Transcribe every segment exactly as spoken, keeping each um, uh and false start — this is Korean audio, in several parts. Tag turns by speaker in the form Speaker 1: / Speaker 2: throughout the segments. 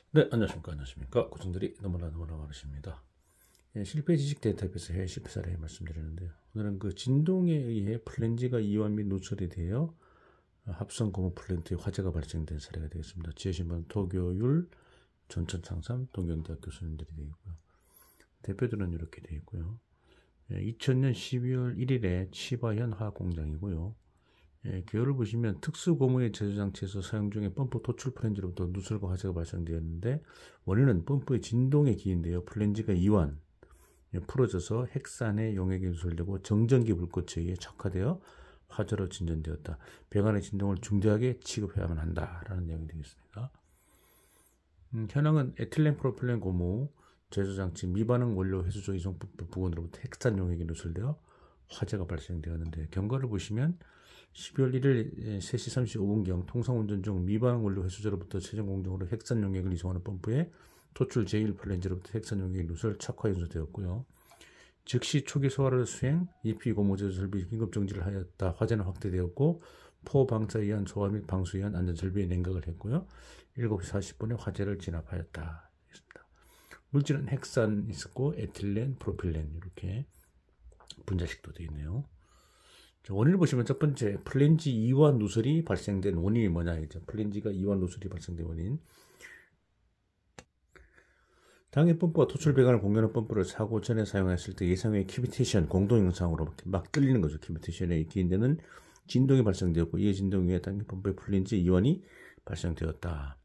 Speaker 1: 네, 안녕하십니까. 안녕하십니까. 고정들이 너무나 너무나 많으십니다. 예, 실패 지식 데이터베이스 해외 실패 사례 말씀드리는데요. 오늘은 그 진동에 의해 플랜지가 이완 및 누설이 되어 합성 고무 플랜트에 화재가 발생된 사례가 되겠습니다. 지으신 분 토교율, 전천창삼, 동경대학 교수님들이 되겠고요. 대표들은 이렇게 되어 있고요. 예, 이천 년 십이월 일일에 치바현 화학공장이고요. 예, 기호를 보시면 특수고무의 제조장치에서 사용 중에 펌프 토출 플랜지로부터 누설과 화재가 발생되었는데 원인은 펌프의 진동에 기인되어 플랜지가 이완, 예, 풀어져서 핵산의 용액이 누설되고 정전기 불꽃에 의해 척화되어 화재로 진전되었다. 배관의 진동을 중대하게 취급해야만 한다라는 내용이 되겠습니다. 음, 현황은 에틸렌 프로필렌 고무 제조장치 미반응 원료 회수조 이송 부분으로부터 핵산 용액이 누설되어 화재가 발생되었는데 경과를 보시면 십이월 일일 세 시 삼십오 분경 통상운전 중 미반응 원료 회수조로부터 최종 공정으로 핵산 용액을 이송하는 펌프에 토출 제일 플랜지로부터 핵산 용액이 누설 착화 연소되었고요. 즉시 초기 소화를 수행, 이피 고무제조 설비 긴급 정지를 하였다. 화재는 확대되었고 포방사에 의한 소화 및 방수에 의한 안전설비에 냉각을 했고요. 일곱 시 사십 분에 화재를 진압하였다. 물질은 핵산 있었고 에틸렌, 프로필렌 이렇게 분자식도 되어 있네요. 원인을 보시면 첫 번째 플랜지 이완 누설이 발생된 원인이 뭐냐 이죠. 플랜지가 이완 누설이 발생된 원인. 당해 펌프와 토출 배관을 공유하는 펌프를 사고 전에 사용했을 때 예상외의 캐비테이션 공동 현상으로 막 뚫리는 거죠. 캐비테이션에 기인되는 진동이 발생되었고 이에 진동에 의해 당해 펌프의 플랜지 이완이 발생되었다.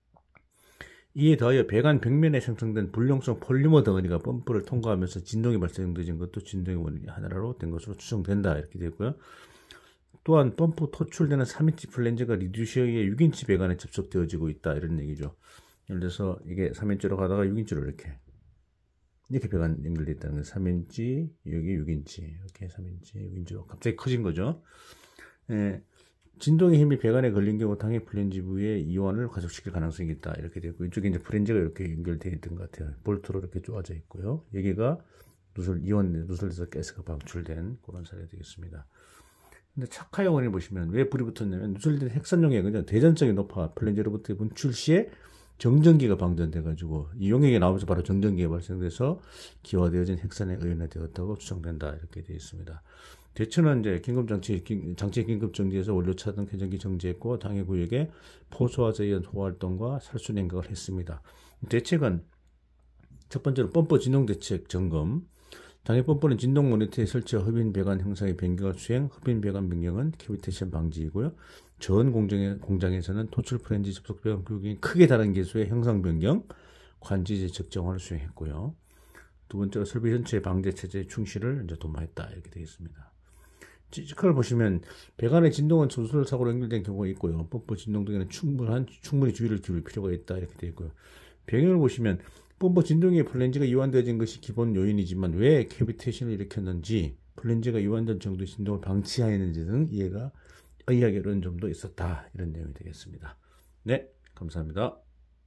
Speaker 1: 이에 더하여 배관 벽면에 생성된 불용성 폴리머 덩어리가 펌프를 통과하면서 진동이 발생되는 것도 진동의 원인이 하나로 된 것으로 추정된다. 이렇게 되고요. 또한 펌프 토출되는 삼 인치 플랜지가 리듀셔에 의해 육 인치 배관에 접촉되어지고 있다. 이런 얘기죠. 예를 들어서 이게 삼 인치로 가다가 육 인치로 이렇게 이렇게 배관 연결되어 있다는 거예요. 삼 인치, 여기 육 인치, 이렇게 삼 인치, 육 인치로 갑자기 커진 거죠. 예. 진동의 힘이 배관에 걸린 경우 당해 플랜지 부위의 이완을 가속시킬 가능성이 있다. 이렇게 되고 이쪽에 이제 플랜지가 이렇게 연결되어 있던 것 같아요. 볼트로 이렇게 쪼아져 있고요. 여기가 누설 이완 누설돼서 가스가 방출된 그런 사례가 되겠습니다. 근데 착화의 원인을 보시면 왜 불이 붙었냐면 누설된 핵산 용액은 대전적이 높아 플랜지로부터 분출 시에 정전기가 방전돼 가지고 이 용액이 나오면서 바로 정전기가 발생돼서 기화되어진 핵산에 의연화되었다고 추정된다. 이렇게 되어 있습니다. 대처는 이제 긴급장치, 장치 긴급정지에서 원료 차등 회전기 정지했고 당해 구역에 포소화제에 의한 소화활동과 살수 냉각을 했습니다. 대책은 첫 번째로 펌프 진동 대책 점검. 당해 펌프는 진동 모니터에 설치와 흡인 배관 형상의 변경을 수행, 흡인 배관 변경은 캐비테이션 방지이고요. 전 공장에, 공장에서는 토출 플랜지 접속 배관 구역이 크게 다른 개수의 형상 변경, 관지제 적정화를 수행했고요. 두 번째로 설비 전체 방제 체제의 충실을 이제 도모했다. 이렇게 되어 있습니다. 찌직을 보시면 배관의 진동은 전술 사고로 연결된 경우가 있고요. 펌프 진동 등에는 충분한 충분히 주의를 기울일 필요가 있다. 이렇게 되어 있고요. 배경을 보시면 펌프 진동에 플랜지가 이완되어진 것이 기본 요인이지만 왜 캐비테이션을 일으켰는지 플랜지가 이완된 정도의 진동을 방치하였는지 등 이해가 의학의 어려운 점도 있었다. 이런 내용이 되겠습니다. 네, 감사합니다.